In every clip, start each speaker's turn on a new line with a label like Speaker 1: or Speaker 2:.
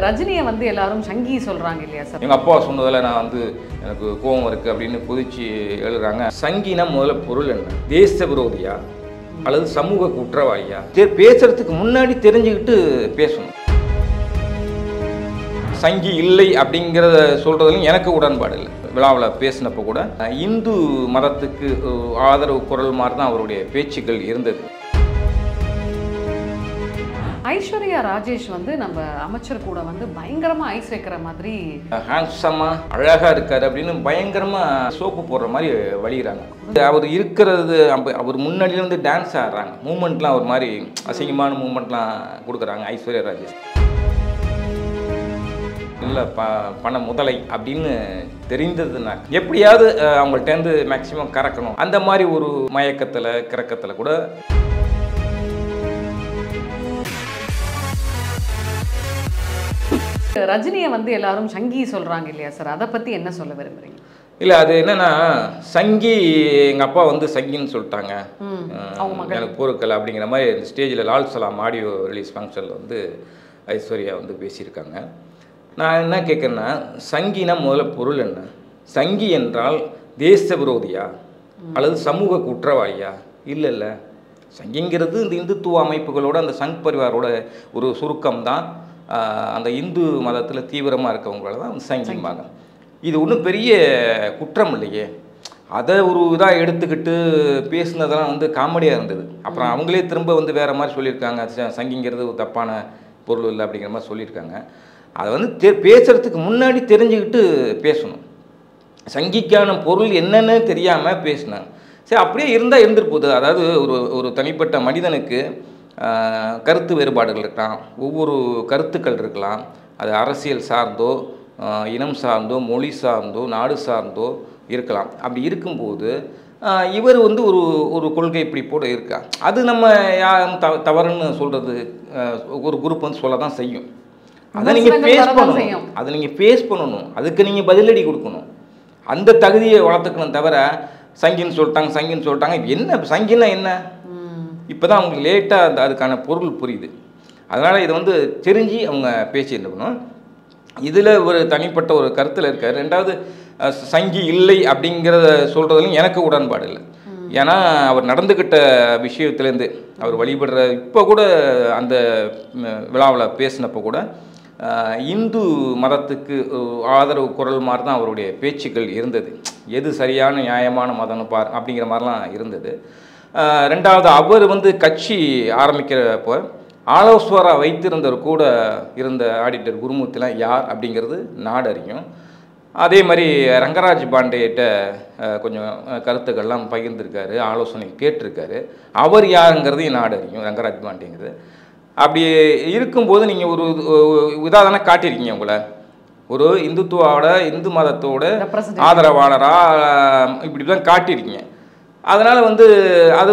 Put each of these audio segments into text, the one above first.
Speaker 1: ரஜினியை வந்து எல்லாரும் சங்கி சொல்றாங்க இல்லையா சார்?
Speaker 2: எங்கள் அப்பா சொன்னதில் நான் வந்து எனக்கு கோபம் இருக்குது அப்படின்னு கொதிச்சு எழுதுறாங்க. சங்கினா முதல்ல பொருள் என்ன? தேச விரோதியா அல்லது சமூக குற்றவாளியா? பேசுறதுக்கு முன்னாடி தெரிஞ்சுக்கிட்டு பேசணும். சங்கி இல்லை அப்படிங்கிறத சொல்கிறதுலையும் எனக்கு உடன்பாடு இல்லை. விழாவில் பேசினப்போ கூட இந்து மதத்துக்கு ஆதரவு குரல் மாதிரி தான் அவருடைய பேச்சுக்கள் இருந்தது.
Speaker 1: ஐஸ்வர்யா ராஜேஷ் வந்து நம்ம அமைச்சர் கூட வந்து பயங்கரமா ஐஸ் வைக்கிற மாதிரி
Speaker 2: ஹேண்ட்ஸமா அழகா இருக்காரு அப்படின்னு பயங்கரமா சோப்பு போடுற மாதிரி வழிகிறாங்க. அவர் இருக்கிறது அவர் முன்னாடியிலேருந்து டான்ஸ் ஆடுறாங்க. மூமெண்ட்லாம் ஒரு மாதிரி அசிங்கமான மூமெண்ட்லாம் கொடுக்குறாங்க ஐஸ்வர்யா ராஜேஷ். இல்லை பண முதலை அப்படின்னு தெரிந்ததுன்னா எப்படியாவது அவங்கள்ட்டேருந்து மேக்சிமம் கறக்கணும். அந்த மாதிரி ஒரு மயக்கத்தில் கிறக்கத்தில் கூட
Speaker 1: ரஜினியை வந்து எல்லாரும் சங்கி சொல்றாங்க இல்லையா சார்? அதை பத்தி என்ன சொல்ல விரும்புறீங்க?
Speaker 2: இல்லை, அது என்னன்னா சங்கி எங்கள் அப்பா வந்து சங்கின்னு சொல்லிட்டாங்க, எனக்கு பொறுக்கலை அப்படிங்கிற மாதிரி இந்த ஸ்டேஜில் லால் சலாம் ஆடியோ ரிலீஸ் ஃபங்க்ஷனில் வந்து ஐஸ்வர்யா வந்து பேசியிருக்காங்க. நான் என்ன கேட்குறேன்னா, சங்கினா முதல்ல பொருள் என்ன? சங்கி என்றால் தேச விரோதியா அல்லது சமூக குற்றவாளியா? இல்லை இல்லை, சங்கிங்கிறது இந்த இந்துத்துவ அமைப்புகளோட அந்த சங் பரிவாரோட ஒரு சுருக்கம் தான். அந்த இந்து மதத்தில் தீவிரமாக இருக்கவங்கள தான் சங்கிம்பாங்க. இது ஒன்றும் பெரிய குற்றம் இல்லையே. அதை ஒரு இதாக எடுத்துக்கிட்டு பேசுனதெல்லாம் வந்து காமெடியாக இருந்தது. அப்புறம் அவங்களே திரும்ப வந்து வேறு மாதிரி சொல்லியிருக்காங்க, சங்கிங்கிறது ஒரு தப்பான பொருள் இல்லை அப்படிங்கிற மாதிரி சொல்லியிருக்காங்க. அதை வந்து பேசுகிறதுக்கு முன்னாடி தெரிஞ்சுக்கிட்டு பேசணும். சங்கிக்கான பொருள் என்னென்னு தெரியாமல் பேசினாங்க. சரி, அப்படியே இருந்தால் இருந்துட்டு போகுது. அதாவது ஒரு தனிப்பட்ட மனிதனுக்கு கருத்து வேறுபாடுகள் இருக்கலாம், ஒவ்வொரு கருத்துக்கள் இருக்கலாம். அது அரசியல் சார்ந்தோ இனம் சார்ந்தோ மொழி சார்ந்தோ நாடு சார்ந்தோ இருக்கலாம். அப்படி இருக்கும்போது இவர் வந்து ஒரு கொள்கை இப்படி போட இருக்கா, அது நம்ம யாரும் தவறுன்னு சொல்கிறது ஒரு குரூப் வந்து சொல்ல தான் செய்யும். அதை நீங்கள் ஃபேஸ் பண்ணணும். அதை நீங்கள் ஃபேஸ் பண்ணணும். அதுக்கு நீங்கள் பதிலடி கொடுக்கணும். அந்த தகுதியை வளர்த்துக்கணும். தவிர சங்கின்னு சொல்லிட்டாங்க என்ன சங்கின்னா என்ன? இப்போ தான் அவங்களுக்கு லேட்டாக அதுக்கான பொருள் புரியுது. அதனால் இதை வந்து தெரிஞ்சு அவங்க பேசியிருக்கணும். இதில் ஒரு தனிப்பட்ட ஒரு கருத்தில் இருக்கார். ரெண்டாவது, சங்கி இல்லை அப்படிங்கிறத சொல்கிறதுலையும் எனக்கு உடன்பாடு இல்லை. ஏன்னா அவர் நடந்துக்கிட்ட விஷயத்துலேருந்து அவர் வழிபடுற இப்போ கூட அந்த விழாவில் பேசினப்போ கூட இந்து மதத்துக்கு ஆதரவு குரல் மாதிரி தான் அவருடைய பேச்சுக்கள் இருந்தது. எது சரியான நியாயமான மதம்னு பார் அப்படிங்கிற மாதிரிலாம் இருந்தது. ரெண்டாவது, அவர் வந்து கட்சி ஆரம்பிக்கிறப்போ ஆலோசகராக வைத்திருந்தவர் கூட இருந்த ஆடிட்டர் குருமூர்த்திலாம் யார் அப்படிங்கிறது நாடு அறியும். அதே மாதிரி ரங்கராஜ் பாண்டேட்ட கொஞ்சம் கருத்துக்கள்லாம் பகிர்ந்திருக்காரு, ஆலோசனை கேட்டிருக்காரு. அவர் யாருங்கிறதையும் நாடு அறியும், ரங்கராஜ் பாண்டேங்கிறது. அப்படி இருக்கும்போது நீங்கள் ஒரு இதாக காட்டியிருக்கீங்க உங்களை ஒரு இந்துத்துவோட இந்து மதத்தோட ஆதரவாளராக இப்படி தான் காட்டியிருக்கீங்க. அதனால் வந்து அது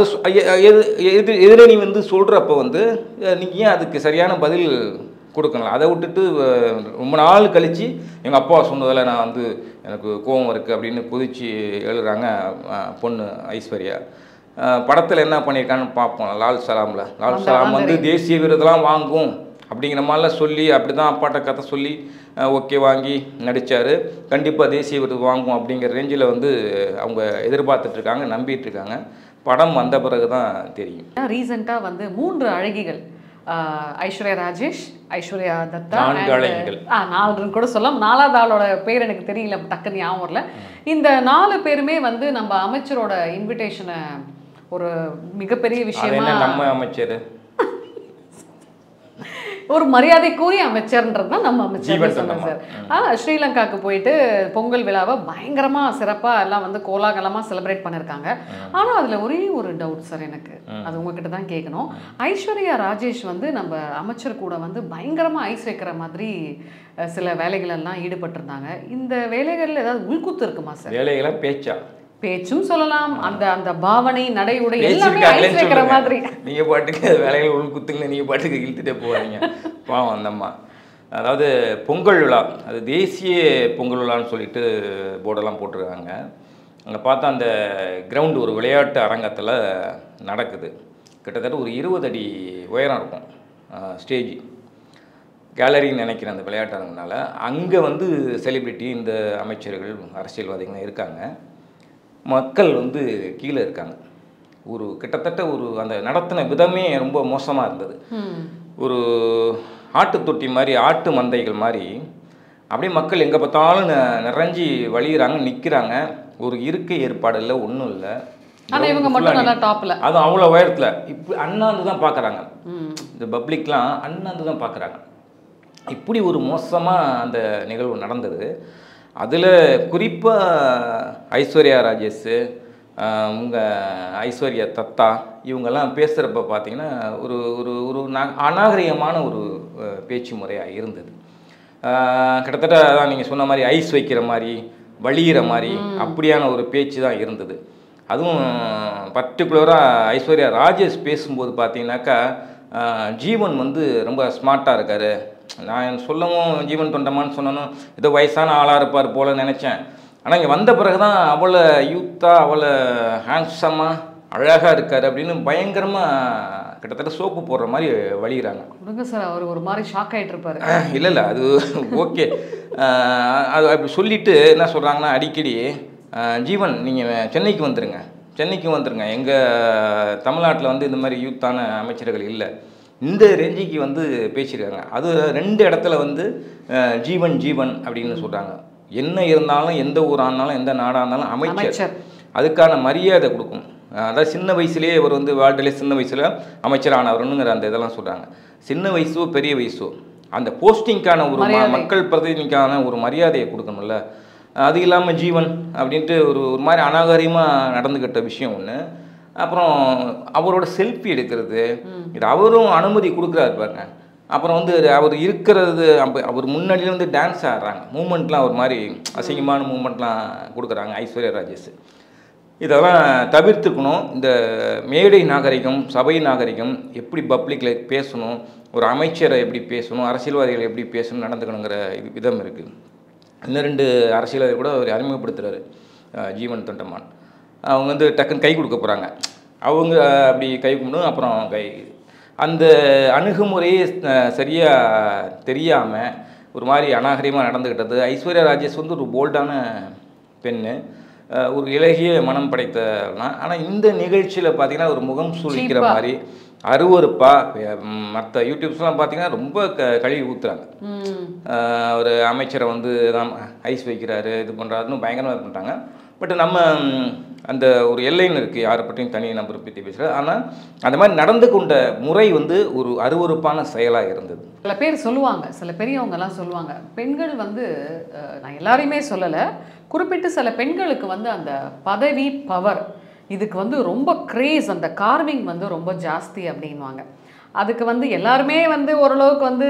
Speaker 2: எதிரணி வந்து சொல்கிறப்ப வந்து நீங்கள் ஏன் அதுக்கு சரியான பதில் கொடுக்கணும்? அதை விட்டுட்டு ரொம்ப நாள் கழித்து எங்கள் அப்பா சொன்னதில் நான் வந்து எனக்கு கோபம் இருக்குது அப்படின்னு கொதிச்சு எழுதுறாங்க பொண்ணு ஐஸ்வர்யா. படத்தில் என்ன பண்ணியிருக்கான்னு பார்ப்போம். லால் சலாம் வந்து தேசிய விருதெல்லாம் வாங்கும் அப்படிங்கிற மாதிரிலாம் சொல்லி அப்படி தான் அப்பாட்ட கதை சொல்லி ஓகே வாங்கி நடித்தார். கண்டிப்பாக தேசிய விருது வாங்கும் அப்படிங்கிற ரேஞ்சில் வந்து அவங்க எதிர்பார்த்துட்ருக்காங்க, நம்பிட்டுருக்காங்க. படம் வந்த பிறகு தான் தெரியும்.
Speaker 1: ரீசெண்டாக வந்து 3 அழகிகள், ஐஸ்வர்யா ராஜேஷ், ஐஸ்வர்யா தத்தா,
Speaker 2: 4 அழகிகள்,
Speaker 1: 4 கூட சொல்லலாம். 4வது ஆளோட பேர் எனக்கு தெரியல, டக்குன்னு ஞாபகம் வரல. இந்த 4 பேருமே வந்து நம்ம அமைச்சரோட இன்விடேஷனை ஒரு மிகப்பெரிய விஷயமா,
Speaker 2: நம்ம அமைச்சர்
Speaker 1: ஒரு மரியாதைக்குரிய அமைச்சர்ன்றது தான் நம்ம அமைச்சர் சொன்னாங்க சார். ஸ்ரீலங்காவுக்கு போயிட்டு பொங்கல் விழாவை பயங்கரமாக சிறப்பாக எல்லாம் வந்து கோலாகலமாக செலிப்ரேட் பண்ணியிருக்காங்க. ஆனால் அதில் ஒரே ஒரு டவுட் சார் எனக்கு, அது உங்ககிட்ட தான் கேட்கணும். ஐஸ்வர்யா ராஜேஷ் வந்து நம்ம அமைச்சர் கூட வந்து பயங்கரமாக ஐஸ் வைக்கிற மாதிரி சில வேலைகளெல்லாம் ஈடுபட்டிருந்தாங்க. இந்த வேலைகளில் ஏதாவது உள்குத்து இருக்குமா சார்?
Speaker 2: வேலைகளை பேச்சும் சொல்லலாம்,
Speaker 1: அந்த அந்த பாவனை நடை உடை எல்லாமே ஐஸ் வைக்கிற மாதிரி.
Speaker 2: நீங்கள் பாட்டுக்கு வேலைகள் உள்குத்துங்க, நீங்கள் பாட்டுக்கு இழுத்துட்டே போவாங்க பாவம் அந்தம்மா. அதாவது பொங்கல் விழா, அது தேசிய பொங்கல் விழான்னு சொல்லிட்டு போர்டெல்லாம் போட்டிருக்காங்க. அங்கே பார்த்தா அந்த கிரவுண்டு ஒரு விளையாட்டு அரங்கத்தில் நடக்குது. கிட்டத்தட்ட ஒரு 20 அடி உயரம் இருக்கும் ஸ்டேஜ். கேலரின்னு நினைக்கிறேன் அந்த விளையாட்டரங்கனால. அங்கே வந்து செலிப்ரிட்டி இந்த அமைச்சர்கள் அரசியல்வாதிகள்லாம் இருக்காங்க. மக்கள் வந்து கீழே இருக்காங்க. ஒரு கிட்டத்தட்ட ஒரு அந்த நடத்தின விதமே ரொம்ப மோசமாக இருந்தது. ஒரு ஆட்டு தொட்டி மாதிரி, ஆட்டு மந்தைகள் மாதிரி அப்படியே மக்கள் எங்கே பார்த்தாலும் நிறைஞ்சி வழியிறாங்க, நிற்கிறாங்க. ஒரு இருக்கை ஏற்பாடு இல்லை, ஒன்றும் இல்லை.
Speaker 1: ஆனால் இவங்க மட்டும் நல்லா டாப்பில்,
Speaker 2: அது அவ்வளோ உயரத்தில் இப்படி அண்ணாந்து தான் பார்க்குறாங்க. இந்த பப்ளிக்லாம் அண்ணாந்து தான் பார்க்குறாங்க. இப்படி ஒரு மோசமாக அந்த நிகழ்வு நடந்தது. அதில் குறிப்பாக ஐஸ்வர்யா ராஜேஷ், உங்கள் ஐஸ்வர்யா தத்தா இவங்கெல்லாம் பேசுகிறப்ப பார்த்தீங்கன்னா ஒரு ஒரு ஒரு அநாகரிகமான ஒரு பேச்சு முறையாக இருந்தது. கிட்டத்தட்ட அதான் நீங்கள் சொன்ன மாதிரி ஐஸ் வைக்கிற மாதிரி, வழிகிற மாதிரி அப்படியான ஒரு பேச்சு தான் இருந்தது. அதுவும் பர்டிகுலராக ஐஸ்வர்யா ராஜேஷ் பேசும்போது பார்த்தீங்கன்னாக்கா ஜீவன் வந்து ரொம்ப ஸ்மார்ட்டாக இருக்கார். நான் சொல்லவும் ஜீவன் தொண்டமான்னு சொன்னனும் ஏதோ வயசான ஆளாக இருப்பார் போல் நினச்சேன். ஆனால் இங்கே வந்த பிறகு தான் அவ்வளோ யூத்தாக, அவ்வளோ ஹேண்ட்ஸமாக, அழகாக இருக்கார் அப்படின்னு பயங்கரமாக கிட்டத்தட்ட சோப்பு போடுற மாதிரி வழிகிறாங்க.
Speaker 1: கொடுங்க சார், அவர் ஒரு மாதிரி ஷாக் ஆகிட்டு இருப்பார்.
Speaker 2: இல்லை இல்லை, அது ஓகே. அது அப்படி சொல்லிவிட்டு என்ன சொல்கிறாங்கன்னா, அடிக்கடி ஜீவன் நீங்கள் சென்னைக்கு வந்துடுங்க, சென்னைக்கு வந்துடுங்க, எங்கள் தமிழ்நாட்டில் வந்து இந்த மாதிரி யூத்தான அமைச்சர்கள் இல்லை, இந்த ரேஞ்சிக்கு வந்து பேசியிருக்காங்க. அது 2 இடத்துல வந்து ஜீவன் ஜீவன் அப்படின்னு சொல்கிறாங்க. என்ன இருந்தாலும், எந்த ஊராக இருந்தாலும், எந்த நாடாக இருந்தாலும் அமைச்சர் அதுக்கான மரியாதை கொடுக்கும். அதாவது சின்ன வயசுலேயே இவர் வந்து வாழ்க்கையிலே சின்ன வயசில் அமைச்சர் ஆனவருங்கிற அந்த இதெல்லாம் சொல்கிறாங்க. சின்ன வயசோ பெரிய வயசோ அந்த போஸ்டிங்க்கான ஒரு மக்கள் பிரதிநிதிக்கான ஒரு மரியாதையை கொடுக்கணும்ல. அது இல்லாமல் ஜீவன் அப்படின்ட்டு ஒரு ஒரு மாதிரி அநாகரிகமாக நடந்துக்கிட்ட விஷயம் ஒன்று. அப்புறம் அவரோட செல்ஃபி எடுக்கிறது, இது அவரும் அனுமதி கொடுக்குறாரு பாருங்க. அப்புறம் வந்து அவர் இருக்கிறது, அவர் முன்னாடியில் வந்து டான்ஸ் ஆடுறாங்க, மூமெண்ட்லாம் ஒரு மாதிரி அசிங்கமான மூமெண்ட்லாம் கொடுக்குறாங்க ஐஸ்வர்யா ராஜேஷ். இதெல்லாம் தவிர்த்துக்கணும். இந்த மேடை நாகரிகம், சபை நாகரிகம், எப்படி பப்ளிக்கில் பேசணும், ஒரு அமைச்சரை எப்படி பேசணும், அரசியல்வாதிகளை எப்படி பேசணும், நடந்துக்கணுங்கிற விதம் இருக்குது. இன்னும் 2 அரசியல்வாதி கூட அவர் அறிமுகப்படுத்துகிறாரு, ஜீவன் தொண்டமான். அவங்க வந்து டக்குன்னு கை கொடுக்க போகிறாங்க, அவங்க அப்படி கை கும்பிடும். அப்புறம் அந்த அணுகுமுறையே சரியாக தெரியாமல் ஒரு மாதிரி அநாகரிகமாக நடந்துக்கிட்டது. ஐஸ்வர்யா ராஜேஷ் வந்து ஒரு போல்டான பெண்ணு, ஒரு இலகிய மனம் படைத்தனா. ஆனால் இந்த நிகழ்ச்சியில் பார்த்தீங்கன்னா ஒரு முகம் சுழிக்கிற மாதிரி அருவருப்பாக மற்ற யூடியூப்ஸ்லாம் பார்த்தீங்கன்னா ரொம்ப கழுவி ஊற்றுறாங்க. ஒரு அமைச்சரை வந்து ஐஸ் வைக்கிறாரு, இது பண்ணுறாருன்னு பயங்கரமாக பண்ணுறாங்க. பட் நம்ம அந்த ஒரு எல்லைன்னு இருக்குது, யாரை பற்றியும் தனி நம்பரை பற்றி பேசுகிறது. ஆனால் அந்த மாதிரி நடந்து கொண்ட முறை வந்து ஒரு அருவருப்பான செயலாக இருந்தது.
Speaker 1: சில பேர் சொல்லுவாங்க, சில பெரியவங்கெல்லாம் சொல்லுவாங்க, பெண்கள் வந்து, நான் எல்லாரையுமே சொல்லலை, குறிப்பிட்டு சில பெண்களுக்கு வந்து அந்த பதவி, பவர், இதுக்கு வந்து ரொம்ப கிரேஸ், அந்த கார்விங் வந்து ரொம்ப ஜாஸ்தி அப்படின்வாங்க. அதுக்கு வந்து எல்லாருமே வந்து ஓரளவுக்கு வந்து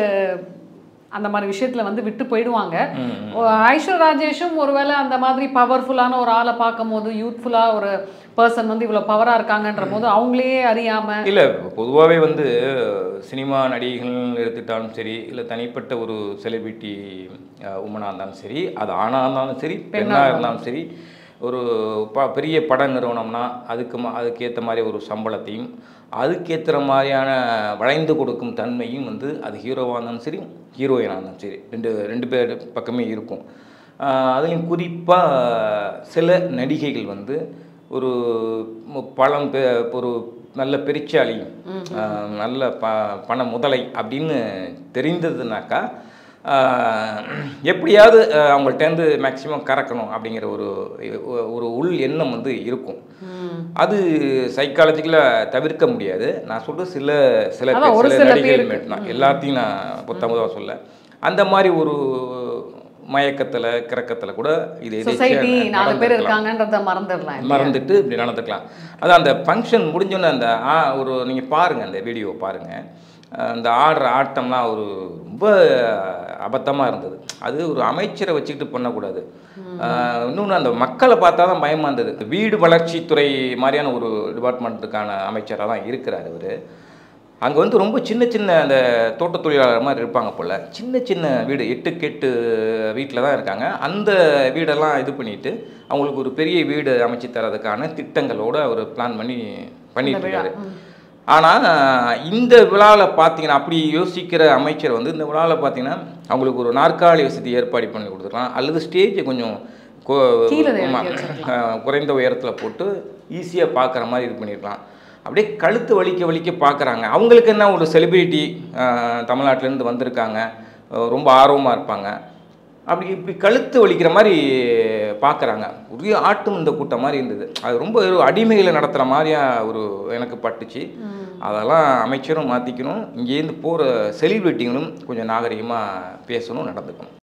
Speaker 1: அந்த மாதிரி விஷயத்தில் வந்து விட்டு போயிடுவாங்க. ஐஸ்வர்யா ராஜேஷும் ஒருவேளை அந்த மாதிரி பவர்ஃபுல்லான ஒரு ஆளை பார்க்கும் போது, யூத்ஃபுல்லாக ஒரு பர்சன் வந்து இவ்வளோ பவராக இருக்காங்கன்ற போது அவங்களே அறியாமல்.
Speaker 2: இல்லை, பொதுவாகவே வந்து சினிமா நடிகைகள் எடுத்துட்டாலும் சரி, இல்லை தனிப்பட்ட ஒரு செலிபிரிட்டி உமனாக இருந்தாலும் சரி, அது ஆணாக இருந்தாலும் சரி, பெண்ணாக இருந்தாலும் சரி, ஒரு பெரிய பட நிறுவனம்னா அதுக்கேற்ற மாதிரி ஒரு சம்பளத்தையும், அதுக்கேற்ற மாதிரியான வளைந்து கொடுக்கும் தன்மையும் வந்து அது ஹீரோவாக இருந்தாலும் சரி, ஹீரோயினாக இருந்தாலும் சரி, ரெண்டு பேர் பக்கமே இருக்கும். அதுலேயும் குறிப்பாக சில நடிகைகள் வந்து ஒரு ஒரு நல்ல பெருச்சாளி, நல்ல பண முதலை அப்படின்னு தெரிந்ததுனாக்கா எப்படியாவது அவங்கள்ட்டேருந்து மேக்சிமம் கறக்கணும் அப்படிங்கிற ஒரு உள் எண்ணம் வந்து இருக்கும். அது சைக்காலஜிக்கலாக தவிர்க்க முடியாது. நான் சொல்கிறது சில நடிகைகள் மட்டும், எல்லாத்தையும் நான் பொத்தமாக சொல்ல. அந்த மாதிரி ஒரு மயக்கத்தில் கிறக்கத்தில் கூட இது மறந்துட்டு இப்படி நடந்துக்கலாம். அதான் அந்த ஃபங்க்ஷன் முடிஞ்சோன்னே அந்த ஒரு நீங்கள் பாருங்கள், அந்த வீடியோவை பாருங்கள், அந்த ஆடுற ஆட்டம்லாம் ஒரு ரொம்ப அபத்தமாக இருந்தது. அது ஒரு அமைச்சரை வச்சுக்கிட்டு பண்ணக்கூடாது. இன்னொன்று அந்த மக்களை பார்த்தா தான் பயமாக இருந்தது. வீடு வளர்ச்சித்துறை மாதிரியான ஒரு டிபார்ட்மெண்ட்டுக்கான அமைச்சராக தான் இருக்கிறார் அவர். அங்கே வந்து ரொம்ப சின்ன அந்த தோட்ட தொழிலாளர் மாதிரி இருப்பாங்க போல், சின்ன வீடு 8 வீட்டில் தான் இருக்காங்க. அந்த வீடெல்லாம் இது பண்ணிவிட்டு அவங்களுக்கு ஒரு பெரிய வீடு அமைச்சு தரதுக்கான திட்டங்களோடு அவர் பிளான் பண்ணிட்டு இருக்காரு. ஆனால் இந்த விழாவில் பார்த்தீங்கன்னா அப்படி யோசிக்கிற அமைச்சர் வந்து இந்த விழாவில் பார்த்தீங்கன்னா அவங்களுக்கு ஒரு நாற்காலி வசதி ஏற்பாடு பண்ணி கொடுத்துருக்கலாம், அல்லது ஸ்டேஜை கொஞ்சம் குறைந்த உயரத்தில் போட்டு ஈஸியாக பார்க்குற மாதிரி இது பண்ணியிருக்கலாம். அப்படியே கழுத்து வலிக்க பார்க்குறாங்க. அவங்களுக்கு என்ன ஒரு செலிபிரிட்டி தமிழ்நாட்டிலேருந்து வந்திருக்காங்க, ரொம்ப ஆர்வமாக இருப்பாங்க, இப்படி கழுத்து வலிக்கிற மாதிரி பார்க்குறாங்க. ஒரே ஆட்டும் இந்த கூட்டம் மாதிரி இருந்தது. அது ரொம்ப ஒரு அடிமைகளை நடத்துகிற மாதிரியா ஒரு எனக்கு பட்டுச்சு. அதெல்லாம் அமைச்சரும் மாற்றிக்கணும், இங்கேருந்து போகிற செலிபிரிட்டிகளும் கொஞ்சம் நாகரிகமாக பேசணும், நடந்துக்கணும்.